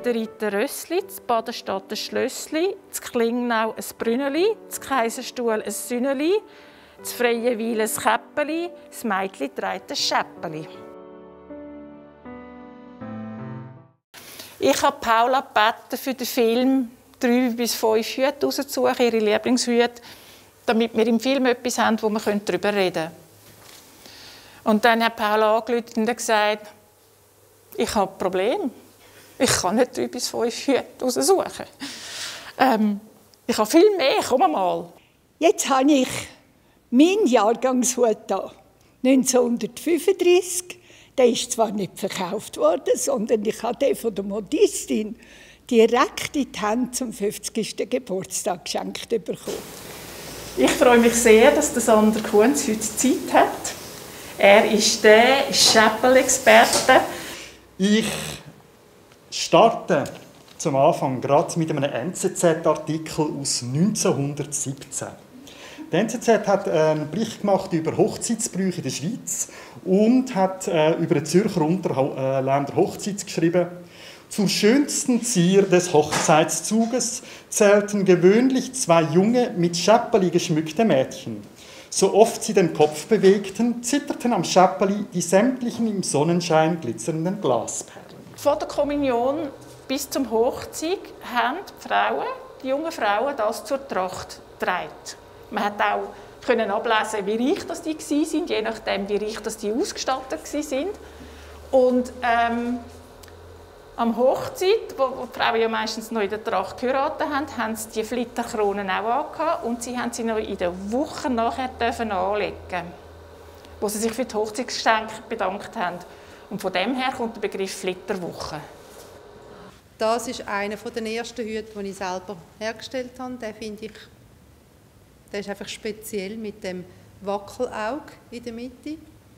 Ritten Rössli, in Badenstadt ein Schlössli, in Klingnau ein Brünneli, in Kaiserstuhl ein Sünneli, in Freienwil ein Käppeli, das Mädchen trägt ein Schäppeli. Ich habe Paula gebeten, für den Film 3 bis 5 Hüte auszusuchen, ihre Lieblingshüte, damit wir im Film etwas haben, wo wir darüber reden können. Und dann hat Paula angerufen und gesagt, ich habe ein Problem. Ich kann nicht 3 bis 5 Hüte aussuchen. Ich habe viel mehr, komm mal. Jetzt habe ich meinen Jahrgangshut hier, 1935. Der ist zwar nicht verkauft worden, sondern ich habe den von der Modistin direkt in die Hand zum 50. Geburtstag geschenkt bekommen. Ich freue mich sehr, dass der Sander Kunz heute Zeit hat. Er ist der Schäppel-Experte. Ich starte zum Anfang gerade mit einem NZZ-Artikel aus 1917. Die NZZ hat einen Bericht gemacht über Hochzeitsbrüche in der Schweiz und hat über den Zürcher Unterländer Hochzeit geschrieben. Zur schönsten Zier des Hochzeitszuges zählten gewöhnlich 2 junge, mit Schäppeli geschmückte Mädchen. So oft sie den Kopf bewegten, zitterten am Schäppeli die sämtlichen im Sonnenschein glitzernden Glasperlen. Von der Kommunion bis zum Hochzeit haben die jungen Frauen das zur Tracht getragen. Man hat auch ablesen, wie reich das die waren, je nachdem, wie reich das die ausgestattet waren. Und am Hochzeit, wo die Frauen ja meistens noch in der Tracht geheiratet haben, haben sie die Flitterkronen auch angehabt und sie haben sie noch in den Wochen nachher anlegen, wo sie sich für die Hochzeitsgeschenke bedankt haben. Und von dem her kommt der Begriff Flitterwoche. Das ist einer der ersten Hüte, die ich selber hergestellt habe. Den finde ich, der ist einfach speziell mit dem Wackelauge in der Mitte.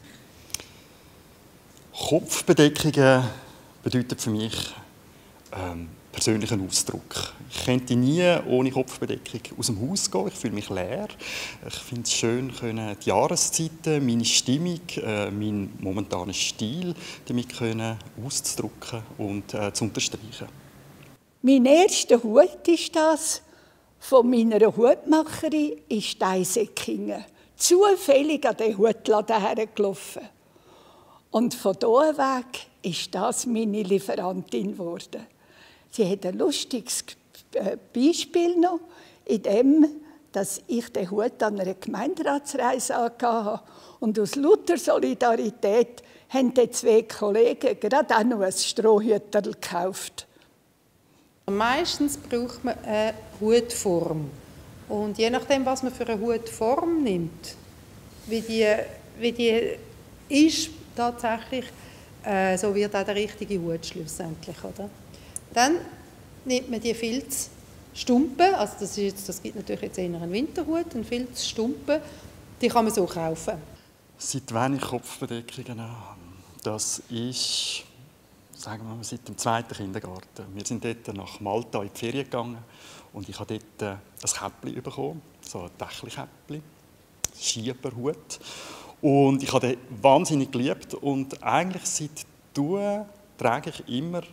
Kopfbedeckungen bedeutet für mich persönlichen Ausdruck. Ich könnte nie ohne Kopfbedeckung aus dem Haus gehen. Ich fühle mich leer. Ich finde es schön, die Jahreszeiten, meine Stimmung, meinen momentanen Stil damit auszudrücken und zu unterstreichen. Mein erster Hut ist das von meiner Hutmacherin in Steinsäckingen. Zufällig an den Hutladen hergelaufen. Und von hier weg ist das meine Lieferantin geworden. Sie hat ein lustiges Beispiel noch, in dem, dass ich den Hut an einer Gemeinderatsreise hatte. Und aus lauter Solidarität haben die 2 Kollegen gerade auch noch ein Strohhüterl gekauft. Meistens braucht man eine Hutform. Und je nachdem, was man für eine Hutform nimmt, wie die ist tatsächlich, so wird auch der richtige Hut schlussendlich, oder? Dann nimmt man die Filzstumpen, also das gibt natürlich jetzt eher einen Winterhut, einen Filzstumpen, die kann man so kaufen. Seit wann ich Kopfbedeckungen habe? Das ist, sagen wir mal, seit dem 2. Kindergarten. Wir sind dort nach Malta in die Ferien gegangen und ich habe dort ein Käppli bekommen, so ein Dächli-Käppli, ein Schieberhut. Und ich habe den wahnsinnig geliebt und eigentlich seitdem trage ich immer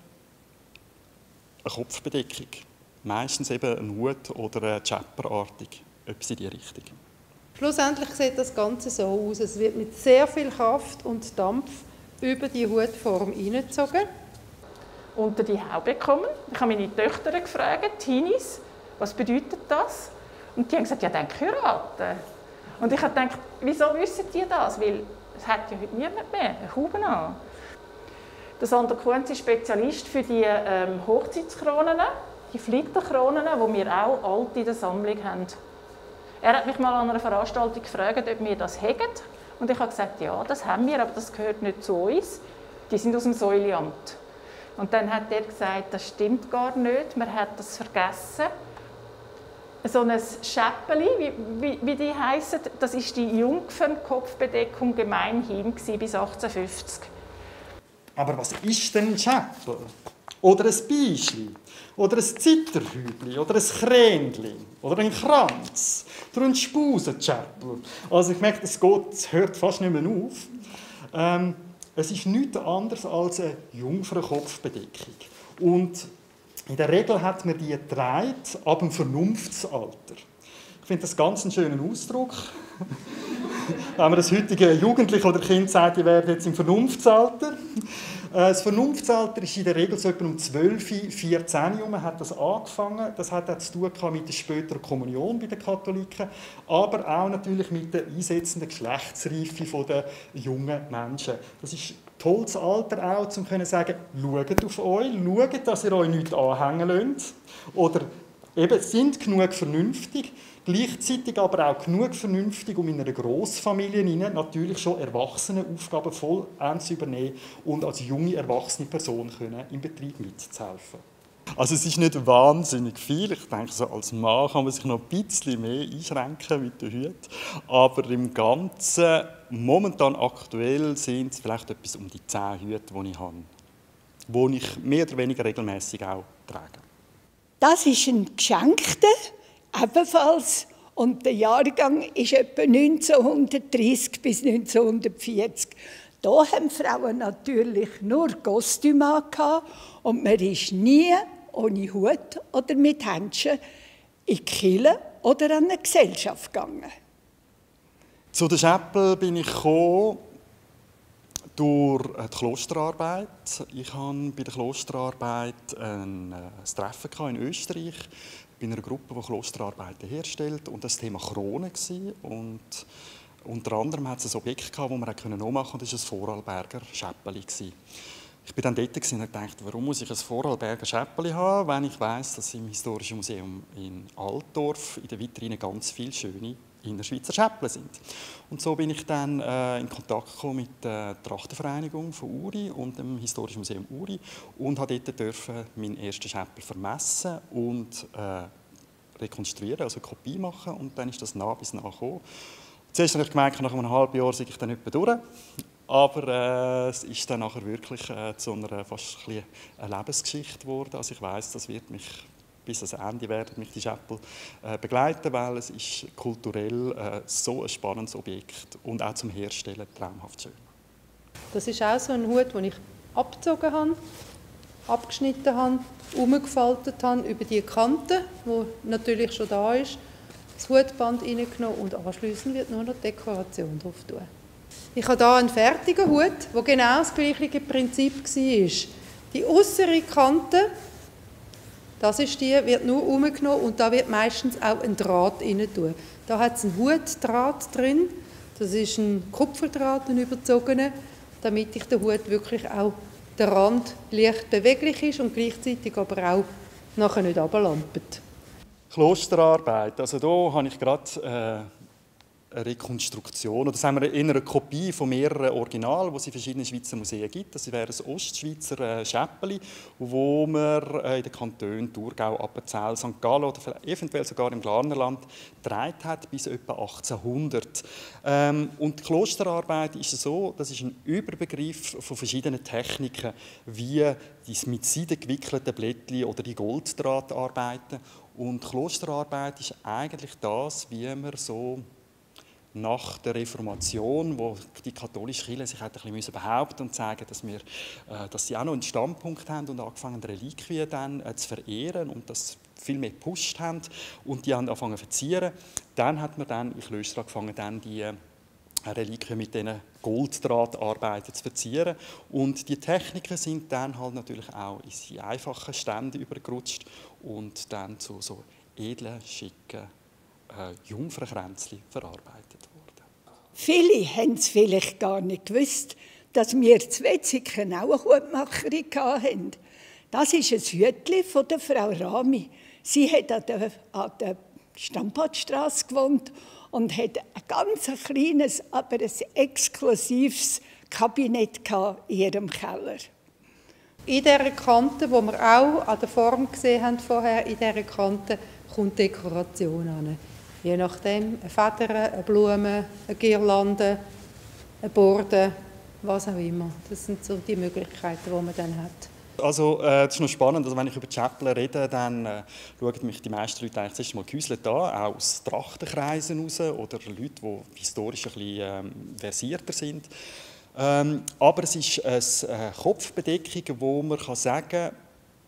eine Kopfbedeckung. Meistens eben einen Hut oder eine Chapperartig, etwas in diese Richtung. Schlussendlich sieht das Ganze so aus. Es wird mit sehr viel Kraft und Dampf über die Hutform hineingezogen. Unter die Haube kommen. Ich habe meine Töchter gefragt, Teenies, was bedeutet das? Und die haben gesagt, ja, dann heiraten. Und ich habe gedacht, wieso wissen die das? Weil es hat ja heute niemand mehr eine Haube an. Der Sander Kunz ist Spezialist für die Hochzeitskronen, die Flitterkronen, die wir auch alte in der Sammlung haben. Er hat mich mal an einer Veranstaltung gefragt, ob wir das haben. Und ich habe gesagt, ja, das haben wir, aber das gehört nicht zu uns. Die sind aus dem Säuliamt. Und dann hat er gesagt, das stimmt gar nicht, man hat das vergessen. So ein Schäppeli, wie die heissen, das war die Jungfernkopfbedeckung gemeinhin bis 1850. Aber was ist denn ein Schäppel? Oder ein Beischli? Oder ein Zitterhübli? Oder ein Kränli? Oder ein Kranz? Oder ein Spusenschäppel? Also ich merke, es hört fast nicht mehr auf. Es ist nichts anderes als eine Jungfernkopfbedeckung. Und In der Regel hat man die getragen ab dem Vernunftsalter. Ich finde das ganz einen schönen Ausdruck. Wenn man das heutige Jugendliche oder Kind sagt, die werden jetzt im Vernunftsalter. Das Vernunftsalter ist in der Regel so etwa um 12, 14 herum hat das angefangen. Das hat auch zu tun mit der späteren Kommunion bei den Katholiken, aber auch natürlich mit der einsetzenden Geschlechtsreife der jungen Menschen. Das ist ein tolles Alter auch, um zu sagen, schaut auf euch, schaut, dass ihr euch nicht anhängen lasst. Oder eben, sind genug vernünftig, gleichzeitig aber auch genug vernünftig, um in einer Grossfamilie natürlich schon Erwachsenenaufgaben voll zu übernehmen und als junge, erwachsene Person im Betrieb mitzuhelfen. Also es ist nicht wahnsinnig viel. Ich denke, so als Mann kann man sich noch ein bisschen mehr einschränken mit den Hüten. Aber im Ganzen, momentan aktuell, sind es vielleicht etwas um die 10 Hüte, die ich habe, die ich mehr oder weniger regelmäßig auch trage. Das ist ein geschenkter, ebenfalls. Und der Jahrgang ist etwa 1930 bis 1940. Da haben Frauen natürlich nur Kostüme an und man ist nie ohne Hut oder mit Händchen in die Kirche oder an eine Gesellschaft gegangen. Zu der Schäppel bin ich gekommen durch die Klosterarbeit. Ich hatte bei der Klosterarbeit ein Treffen in Österreich bei einer Gruppe, die Klosterarbeiten herstellt. Und das Thema Krone war. Und unter anderem hat es ein Objekt, das man nachmachen konnte, das war ein Vorarlberger Schäppeli. Ich war dann dort und dachte, warum muss ich ein Vorarlberger Schäppeli haben, wenn ich weiss, dass im Historischen Museum in Altdorf in der Vitrine ganz viele schöne Innerschweizer Schäppele sind. Und so bin ich dann in Kontakt gekommen mit der Trachtenvereinigung von Uri und dem Historischen Museum Uri und durfte dort meinen ersten Schäppel vermessen und rekonstruieren, also eine Kopie machen. Und dann ist das nach bis nach gekommen. Zuerst habe ich gemerkt, nach einem halben Jahr sei ich dann etwa durch. Aber es ist dann nachher wirklich zu einer fast eine Lebensgeschichte geworden. Also ich weiss, das wird mich bis ans Ende werden mich die Schäppel begleiten, weil es ist kulturell so ein spannendes Objekt und auch zum Herstellen traumhaft schön. Das ist auch so ein Hut, den ich abgezogen habe, abgeschnitten habe, umgefaltet habe über die Kante, die natürlich schon da ist, das Hutband reingenommen und anschliessend wird nur noch Dekoration drauf tun. Ich habe hier einen fertigen Hut, der genau das gleiche Prinzip war. Die äußere Kante, das ist die, wird nur umgenommen und da wird meistens auch ein Draht rein tun. Da hat es einen Hutdraht drin, das ist ein Kupferdraht, ein überzogener, damit ich den Hut wirklich auch der Rand leicht beweglich ist und gleichzeitig aber auch nachher nicht runterlampert. Klosterarbeit, also da habe ich gerade eine Rekonstruktion, oder sagen wir eine Kopie von mehreren Originalen, die es in verschiedenen Schweizer Museen gibt. Das wäre ein Ostschweizer Schäppeli, wo man in den Kantonen Thurgau, Appenzell, St. Gallen oder eventuell sogar im Glarnerland getragen hat, bis etwa 1800. Und die Klosterarbeit ist so, das ist ein Überbegriff von verschiedenen Techniken, wie die mit Seiden gewickelten Blättchen oder die Golddrahtarbeiten. Und Klosterarbeit ist eigentlich das, wie man so nach der Reformation, wo die katholische Kirche sich ein bisschen behaupten und sagen, dass sie auch noch einen Standpunkt haben und angefangen Reliquien dann zu verehren und das viel mehr gepusht haben und die haben angefangen zu verzieren. Dann hat man dann in Klöstern angefangen, dann die Reliquien mit diesen Golddrahtarbeiten zu verzieren. Und die Techniken sind dann halt natürlich auch in die einfachen Stände übergerutscht und dann zu so edlen, schicken Jungfernkränzchen verarbeitet worden. Viele haben es vielleicht gar nicht gewusst, dass wir in Wetzikon auch eine Hutmacherin hatten. Das ist ein Hütchen von der Frau Rami. Sie hat an der Stampadstrasse gewohnt und hat ein ganz kleines, aber ein exklusives Kabinett in ihrem Keller. In dieser Kante, die wir auch an der Form gesehen haben vorher, in dieser Kante kommt Dekoration an. Je nachdem, eine Feder, eine Blume, eine Girlande, eine Borde, was auch immer. Das sind so die Möglichkeiten, die man dann hat. Also, das ist noch spannend, also wenn ich über die Schäppel rede, dann schauen mich die meisten Leute eigentlich zuerst mal gehäuselt an, auch aus Trachtenkreisen raus oder Leute, die historisch ein bisschen versierter sind. Aber es ist eine Kopfbedeckung, wo man sagen kann,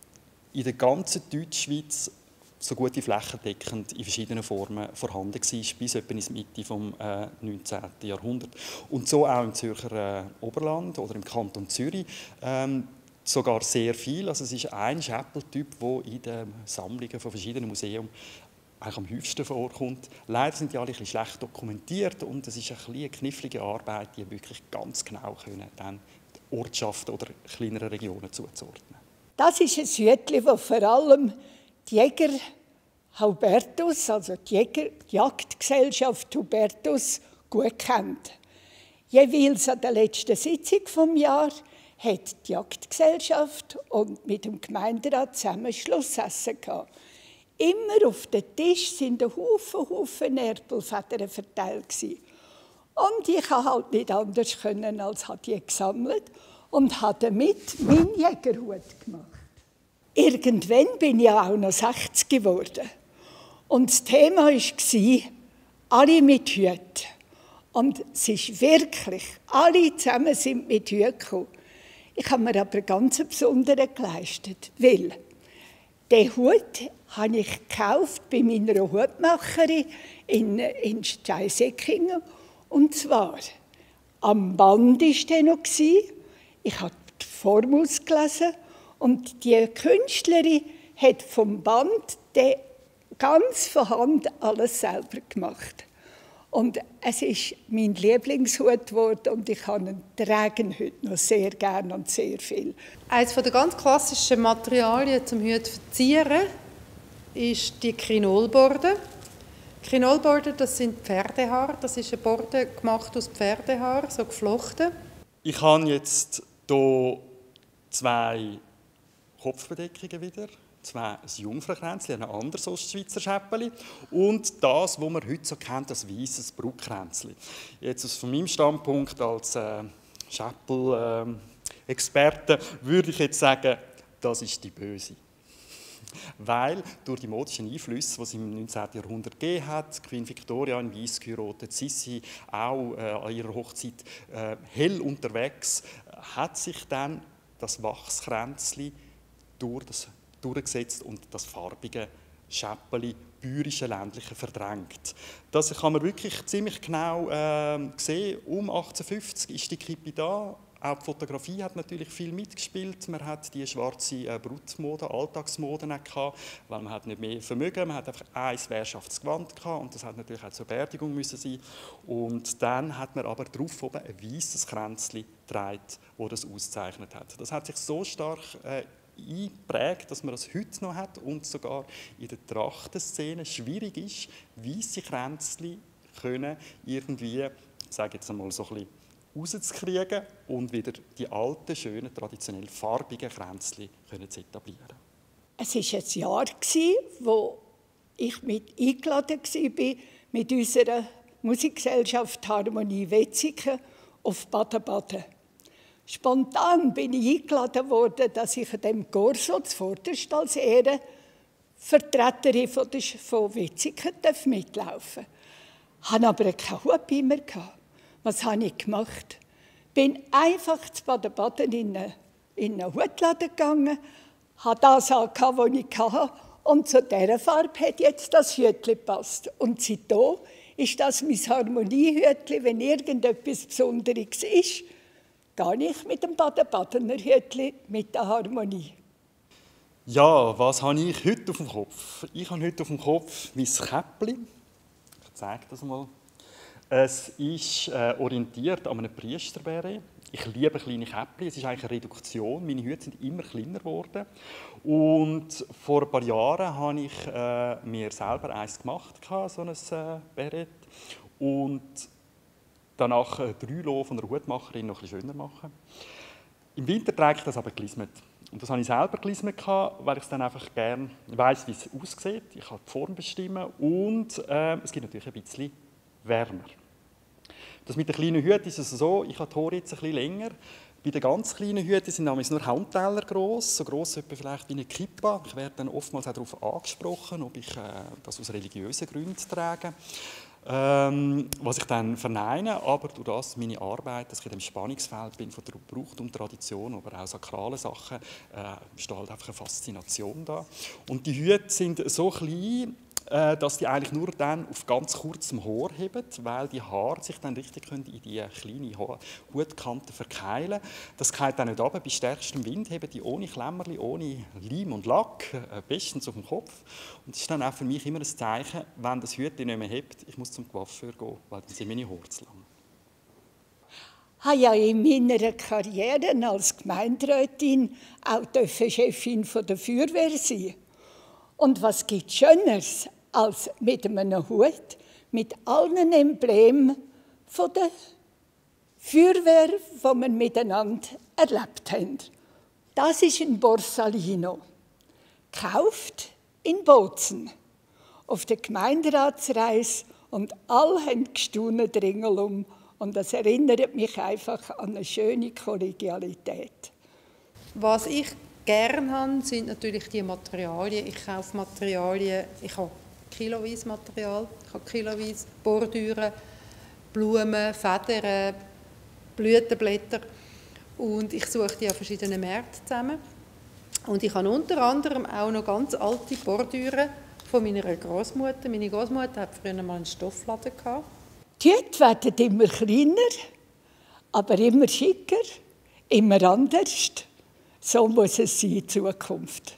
in der ganzen Deutschschweiz so gut wie flächendeckend in verschiedenen Formen vorhanden war, bis etwa ins Mitte des 19. Jahrhunderts. Und so auch im Zürcher Oberland oder im Kanton Zürich sogar sehr viel. Also es ist ein Schäppeltyp, der in den Sammlungen von verschiedenen Museen eigentlich am häufigsten vorkommt. Leider sind die alle ein bisschen schlecht dokumentiert und es ist eine knifflige Arbeit, die wirklich ganz genau dann Ortschaften oder kleinere Regionen zuzuordnen. Das ist ein Hütchen, das vor allem die Jäger Hubertus, also die Jagdgesellschaft Hubertus, gut kennt. Jeweils an der letzten Sitzung des Jahres hat die Jagdgesellschaft und mit dem Gemeinderat zusammen Schlussessen gehabt. Immer auf dem Tisch sind Haufen Erpelfedern verteilt. Und ich konnte halt nicht anders können, als die gesammelt und habe damit meinen Jägerhut gemacht. Irgendwann bin ich auch noch 60 geworden. Und das Thema war, alle mit Hut. Und es ist wirklich, alle zusammen sind mit Hut gekommen. Ich habe mir aber ganz besonderen geleistet, weil den Hut habe ich gekauft bei meiner Hutmacherin in Steinsäckingen. Und zwar, am Band war der noch. Ich habe die Form ausgelesen und die Künstlerin hat vom Band ganz von Hand alles selber gemacht. Und es ist mein Lieblingshut geworden und ich habe ihn tragen heute noch sehr gerne und sehr viel. Eines der ganz klassischen Materialien zum Hut verzieren ist die Krinolborde. Krinolborde, das sind Pferdehaare. Das ist eine Borde gemacht aus Pferdehaar, so geflochten. Ich habe jetzt hier 2 Kopfbedeckungen wieder. Ein Jungfraukränzchen, ein anderes Ostschweizer Schäppeli und das, was man heute so kennt, das weisses Brutkränzchen. Jetzt aus von meinem Standpunkt als Schäppel-Experte würde ich jetzt sagen, das ist die Böse. Weil durch die modischen Einflüsse, die es im 19. Jahrhundert gegeben hat, Queen Victoria in Weiss geheiratet, Sissi auch an ihrer Hochzeit hell unterwegs, hat sich dann das Wachskränzchen durchgesetzt und das farbige Schäppeli, bäuerische, ländliche verdrängt. Das kann man wirklich ziemlich genau sehen. Um 1850 ist die Kippe da. Auch die Fotografie hat natürlich viel mitgespielt. Man hat die schwarze Brutmode, Alltagsmode gehabt, weil man hat nicht mehr Vermögen, man hat einfach ein Währschaftsgewand gehabt und das hat natürlich auch zur Beerdigung müssen sein. Und dann hat man aber drauf oben ein weißes Kränzchen getragen, das das auszeichnet hat. Das hat sich so stark eingeprägt, dass man das heute noch hat und sogar in der Trachtenszene schwierig ist, weisse Kränzchen können irgendwie, ich sage jetzt einmal so ein bisschen, rauszukriegen und wieder die alten, schönen, traditionell farbigen Kränzchen zu etablieren. Es war ein Jahr, wo ich eingeladen war mit unserer Musikgesellschaft Harmonie Wetzikon auf Baden-Baden. Spontan bin ich eingeladen worden, dass ich an dem Corso zuvorderst als Ehrenvertreterin von Wetzikon mitlaufen darf. Ich hatte aber keinen Hut bei mir. Was habe ich gemacht? Bin einfach zu Baden-Baden in einen Hutladen gegangen, habe das angehabt, was ich hatte, und zu dieser Farbe hat jetzt das Hütchen gepasst. Und seitdem ist das mein Harmoniehütchen, wenn irgendetwas Besonderes ist, gehe ich mit dem Baden-Badener Hütchen mit der Harmonie. Ja, was habe ich heute auf dem Kopf? Ich habe heute auf dem Kopf mein Käppli. Ich zeige das mal. Es ist orientiert an einem Priesterberet. Ich liebe kleine Käppli. Es ist eigentlich eine Reduktion. Meine Hüte sind immer kleiner geworden. Und vor ein paar Jahren habe ich mir selber eins gemacht, so ein Beret. Und danach 3 Lo von der Hutmacherin noch ein bisschen schöner machen. Im Winter trage ich das aber gelismet. Und das habe ich selber gelismet, weil ich es dann einfach gerne weiss, wie es aussieht. Ich kann die Form bestimmen und es gibt natürlich ein bisschen wärmer. Das mit den kleinen Hüten ist es so, ich habe die Haare jetzt ein bisschen länger. Bei den ganz kleinen Hüten sind nämlich nur Handteller gross, so gross etwa vielleicht wie eine Kippa. Ich werde dann oftmals auch darauf angesprochen, ob ich das aus religiösen Gründen trage. was ich dann verneine, aber durch das meine Arbeit, dass ich in dem Spannungsfeld bin von der Brauchtum, Tradition, aber auch sakralen Sachen, besteht halt einfach eine Faszination da. Und die Hüte sind so klein, dass die eigentlich nur dann auf ganz kurzem Haar heben, weil die Haare sich dann richtig in die kleine Hutkante verkeilen. Das geht dann nicht runter. Bei stärkstem Wind heben die ohne Klemmerli, ohne Leim und Lack, bestens auf dem Kopf. Und das ist dann auch für mich immer ein Zeichen, wenn das Hütchen nicht mehr hebt, ich muss zum Coiffeur gehen, weil dann sind meine Haare zu lang. Ich habe ja in meiner Karriere als Gemeinderätin auch Chefin der Feuerwehr sein. Und was gibt es Schöneres als mit einem Hut, mit allen Emblemen von der Feuerwehr, die wir miteinander erlebt haben. Das ist ein Borsalino, gekauft in Bozen, auf der Gemeinderatsreise, und alle haben gestaunt ringsherum. Und das erinnert mich einfach an eine schöne Kollegialität. Was ich gerne habe, sind natürlich die Materialien. Ich kaufe Materialien, ich habe kiloweise Material, ich habe kiloweise Bordüren, Blumen, Federn, Blütenblätter, und ich suche die an verschiedenen Märkten zusammen. Und ich habe unter anderem auch noch ganz alte Bordüren von meiner Großmutter. Meine Großmutter hatte früher mal einen Stoffladen gehabt. Die Hüte werden immer kleiner, aber immer schicker, immer anders. So muss es sein in Zukunft.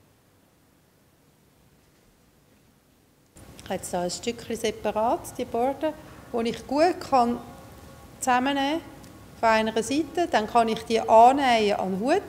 Ich habe jetzt hier ein Stückchen separat, die Borden, die ich gut zusammennehmen kann von einer Seite. Dann kann ich die annähen an den Hut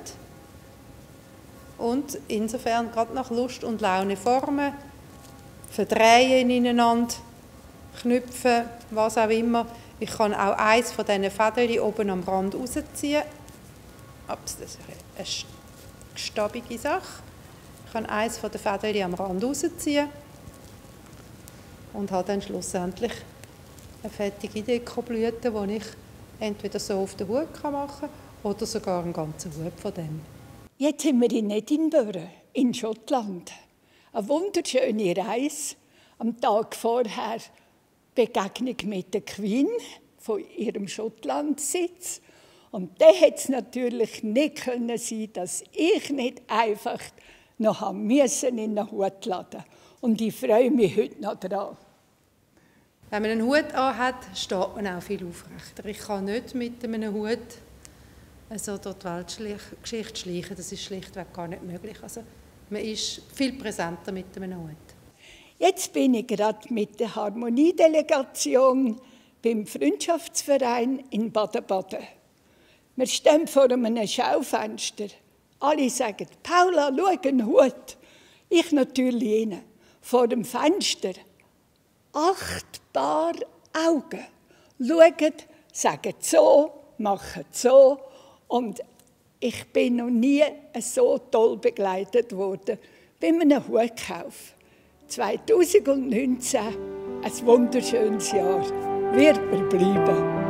und insofern gerade nach Lust und Laune formen, verdrehen ineinander, knüpfen, was auch immer. Ich kann auch eins von diesen Fäden oben am Rand rausziehen. Das ist eine stabige Sache. Ich kann eins von den Fäden am Rand rausziehen und habe dann schlussendlich eine fertige Dekoblüte, die ich entweder so auf den Hut machen kann oder sogar einen ganzen Hut von dem. Jetzt sind wir in Edinburgh, in Schottland. Eine wunderschöne Reise. Am Tag vorher Begegnung mit der Queen von ihrem Schottlandsitz. Und da hätte es natürlich nicht können sein, dass ich nicht einfach noch in einen Hut laden musste. Und ich freue mich heute noch daran. Wenn man einen Hut anhat, steht man auch viel aufrechter. Ich kann nicht mit einem Hut so durch die Weltgeschichte schleichen. Das ist schlichtweg gar nicht möglich. Also, man ist viel präsenter mit einem Hut. Jetzt bin ich gerade mit der Harmoniedelegation beim Freundschaftsverein in Baden-Baden. Wir stehen vor einem Schaufenster. Alle sagen, Paula, schau, einen Hut. Ich natürlich rein. Vor dem Fenster 8 Paar Augen. Schauen, sagen so, machen so. Und ich bin noch nie so toll begleitet worden bei einem Hutkauf. 2019, ein wunderschönes Jahr, wird mir bleiben.